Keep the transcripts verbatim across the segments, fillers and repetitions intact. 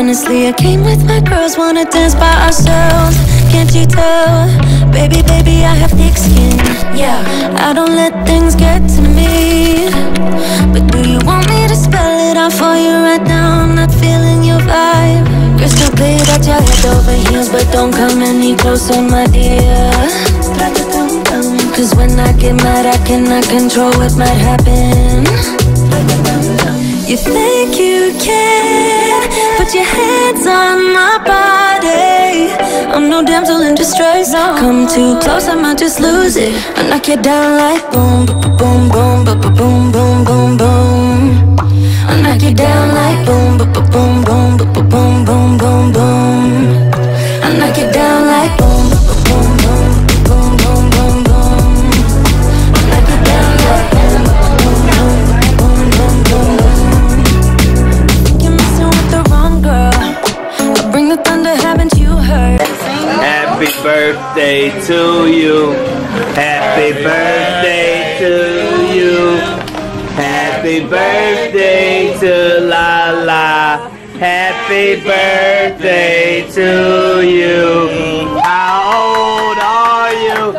Honestly, I came with my girls, wanna dance by ourselves. Can't you tell? Baby, baby, I have thick skin. Yeah, I don't let things get to me. But do you want me to spell it out for you right now? I'm not feeling your vibe. Crystal clear that you're head over heels, but don't come any closer, my dear. Cause when I get mad, I cannot control what might happen. You think you can put your hands on my body. I'm no damsel in distress. Come too close, I might just lose it. I knock you down like boom, boom, boom, boom, boom, boom, boom, boom. I knock you down like boom, boom, boom, boom, boom, boom, boom, boom, boom. I knock you down like boom, boom, boom, boom, boom, boom, boom. I knock you down like boom, boom, boom, boom, boom, boom. You're messing with the wrong girl. I bring the thunder, haven't you heard? Happy birthday to you. Happy birthday to you. Happy birthday to Lala. Happy birthday to you. How old are you?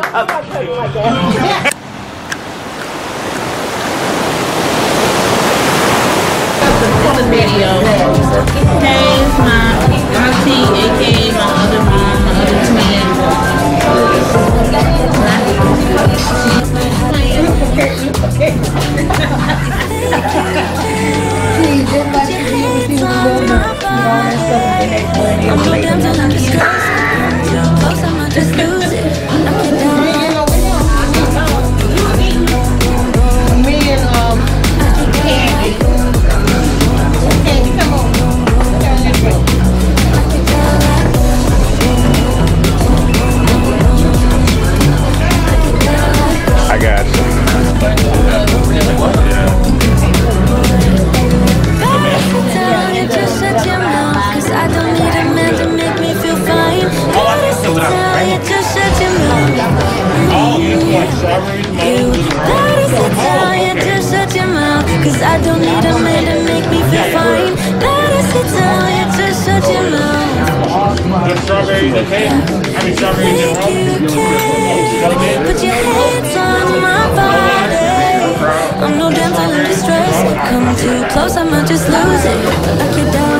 The video. Hey, it's my auntie, aka my other mom, my other twin. Just lose it. Me and um, Candy. Candy, come on. I got you. Just shut your mouth, cause I don't need a man to make me feel fine. Just shut your mouth. You, that is Italian, just shut your mouth, cause I don't need a man to make me feel fine. That is Italian, just shut your mouth. Strawberries, okay? I mean, strawberries and Think you can put your hands on my body. I'm no damsel in distress. Come too close, I might just lose it. Knock you down